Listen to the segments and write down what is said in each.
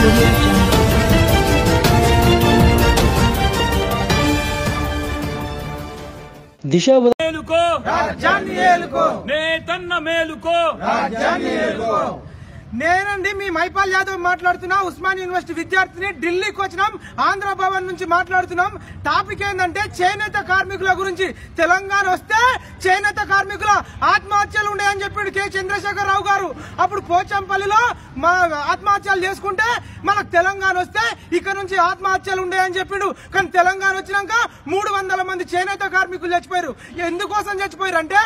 దిశ మేలుకో రాజ్యాన్ని ఏలుకో నేతన్న మేలుకో రాజ్యాన్ని ఏలుకో నేనండి మీ మైపాల్ యాదవ్ మాట్లాడుతున్నా ఉస్మాన్ యూనివర్సిటీ విద్యార్థిని ఢిల్లీకి వచ్చినాం ఆంధ్ర భవన్ నుంచి మాట్లాడుతున్నాం టాపిక్ ఏంటంటే చేనేత కార్మికుల గురించి తెలంగాణ వస్తే చేనేత కార్మికుల ఆత్మహత్యలు ఉన్నాయని చెప్పాడు కె చంద్రశేఖర్ రావు గారు అప్పుడు పోచంపల్లిలో మా ఆత్మహత్యలు చేసుకుంటే మనకు తెలంగాణ వస్తే ఇక్కడ నుంచి ఆత్మహత్యలు ఉన్నాయని చెప్పిండు కానీ తెలంగాణ వచ్చినాక 300 మంది చేనేత కార్మికులు చచ్చిపోయారు ఎందుకోసం చచ్చిపోయారు అంటే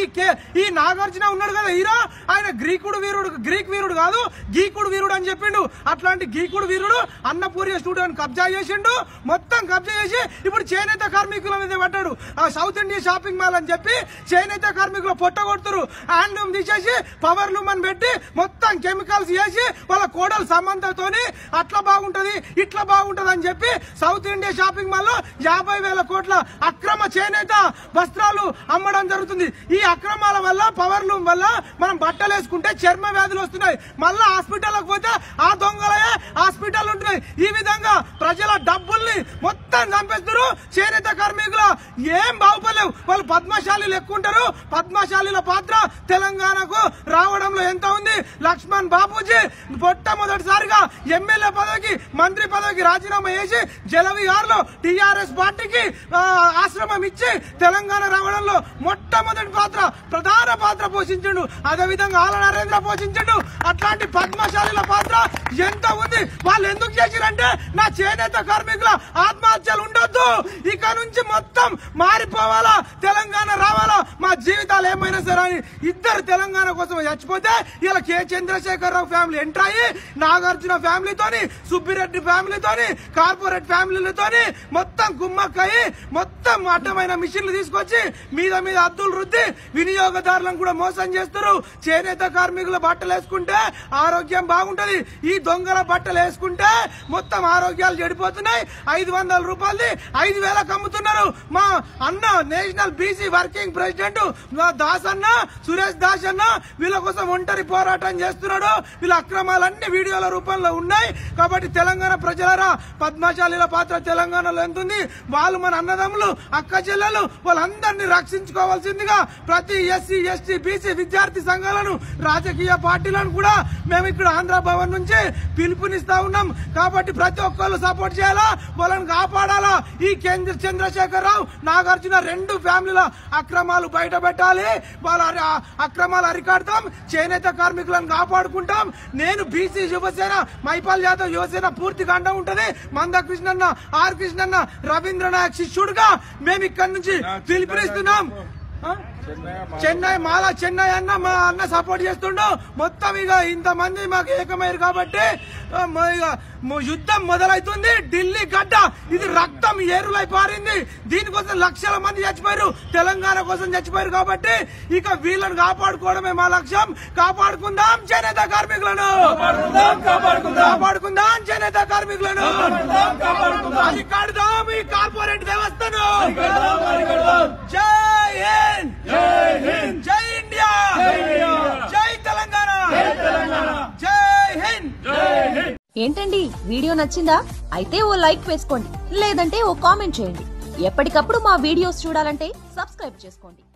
ఈ నాగార్జున ఉన్నాడు కదా హీరో ఆయన గ్రీక్ వీరుడు కాదు గీకుడు వీరుడు అని చెప్పిండు అట్లాంటి గీకుడు వీరుడు అన్నపూర్య స్టూడియోని కబ్జా చేసిండు మొత్తం కబ్జా చేసి ఇప్పుడు చేనేత కార్మికుల మీద పడ్డాడు సౌత్ ఇండియా షాపింగ్ మాల్ అని చెప్పి చేనేత కార్మికులు పొట్ట కొడుతురు హ్యాండ్లూమ్ తీసేసి పవర్ లూమ్ అని పెట్టి మొత్తం కెమికల్స్ వేసి వాళ్ళ కోడలు సంబంధంతోని అట్లా బాగుంటది ఇట్లా బాగుంటది అని చెప్పి సౌత్ ఇండియా షాపింగ్ మాల్ లో 50,000 కోట్ల అక్రమ చేనేత వస్త్రాలు అమ్మడం జరుగుతుంది ఈ అక్రమాల వల్ల పవర్ లూమ్ వల్ల మనం బట్టలు వేసుకుంటే చర్మ వ్యాధులు వస్తున్నాయి మళ్ళా హాస్పిటల్కి పోతే ఆ దొంగలే హాస్పిటల్ ఉంటున్నాయి ఈ విధంగా ప్రజల డబ్బుల్ని మొత్తం చంపేస్తారు చేనేత కార్మికుల ఏం బాగుపడలేవు వాళ్ళు పద్మశాలీలు ఎక్కువ ఉంటారు పద్మశాలీల పాత్ర తెలంగాణకు రావడంలో ఎంత ఉంది లక్ష్మణ్ బాపూజీ మొట్టమొదటిసారిగా ఎమ్మెల్యే పదవికి మంత్రి పదవికి రాజీనామా చేసి జలవిహార్లో టీఆర్ఎస్ పార్టీకి ఆశ్రమం ఇచ్చి తెలంగాణ రావడంలో మొట్టమొదటి ప్రధాన పాత్ర పోషించండు అదేవిధంగా ఆల నరేంద్ర పోషించండు అట్లాంటి పద్మశాలీల పాత్ర ఎంత ఉంది వాళ్ళు ఎందుకు చేసిరంటే నా చేనేత కార్మికుల ఆత్మహత్యలు ఉండొద్దు ఇక నుంచి మొత్తం మారిపోవాలా తెలంగాణ రావాలా మా జీవితాలు ఏమైనా సరే అని ఇద్దరు తెలంగాణ కోసం చచ్చిపోతే ఇలా K Chandrashekar Rao family enter అయ్యి నాగార్జున ఫ్యామిలీతోని సుబ్బిరెడ్డి ఫ్యామిలీతోని కార్పొరేట్ ఫ్యామిలీలతోని మొత్తం గుమ్మక్కయి మొత్తం అడ్డమైన మిషన్లు తీసుకొచ్చి మీద అద్దులు రుద్ది వినియోగదారులను కూడా మోసం చేస్తారు చేనేత కార్మికుల బట్టలు వేసుకుంటే ఆరోగ్యం బాగుంటది ఈ దొంగల బట్టలు వేసుకుంటే మొత్తం ఆరోగ్యాలు చెడిపోతున్నాయి 500 రూపాయలది 5,000 అమ్ముతున్నారు మా అన్న national BC working president Das అన్న సురేష్ దాస్ అన్న వీళ్ళ కోసం ఒంటరి పోరాటం చేస్తున్నాడు వీళ్ళ అక్రమాలన్నీ వీడియోల రూపంలో ఉన్నాయి కాబట్టి తెలంగాణ ప్రజలరా పద్మశాలీల పాత్ర తెలంగాణలో ఎంతుంది వాళ్ళు మన అన్నదమ్ములు అక్క చెల్లెలు వాళ్ళందరినీ రక్షించుకోవాల్సిందిగా ప్రతి ఎస్సీ ఎస్టీ బీసీ విద్యార్థి సంఘాలను రాజకీయ పార్టీలను కూడా మేము ఇక్కడ ఆంధ్ర భవన్ నుంచి పిలుపునిస్తా ఉన్నాం కాబట్టి ప్రతి ఒక్కరు సపోర్ట్ చేయాలా వాళ్ళని కాపాడాలా ఈ చంద్రశేఖర్ రావు నాగార్జున 2 ఫ్యామిలీల అక్రమాలు బయట పెట్టాలి వాళ్ళ అక్రమాలు అరికడతాం చేనేత కార్మికులను కాపాడుకుంటాం నేను బీసీ యువసేన మైపాల్ యాదవ్ యువసేన పూర్తిగా అండ ఉంటది మంద కృష్ణన్న ఆర్ కృష్ణన్న రవీంద్ర నాయక్ శిష్యుడుగా మేము ఇక్కడ నుంచి పిలుపునిస్తున్నాం చెన్నై అన్న మా అన్న సపోర్ట్ చేస్తుండో మొత్తం ఇక ఇంతమంది మాకు ఏకమైరు కాబట్టి యుద్ధం మొదలవుతుంది ఢిల్లీ గడ్డ ఇది రక్తం ఏరులై పారింది దీనికోసం లక్షల మంది చచ్చిపోయారు తెలంగాణ కోసం చచ్చిపోయారు కాబట్టి ఇక వీళ్ళని కాపాడుకోవడమే మా లక్ష్యం కాపాడుకుందాం చేనేత కార్మికులను కాపాడుకుందాం చేనేత కార్మికులను అరికడదాం ఈ కార్పొరేట్ వ్యవస్థను జై హింద్ జై ఇండియా జై తెలంగాణ జై హింద్ ఏంటండి వీడియో నచ్చిందా అయితే ఓ లైక్ వేసుకోండి లేదంటే ఓ కామెంట్ చేయండి ఎప్పటికప్పుడు మా వీడియోస్ చూడాలంటే సబ్స్క్రైబ్ చేసుకోండి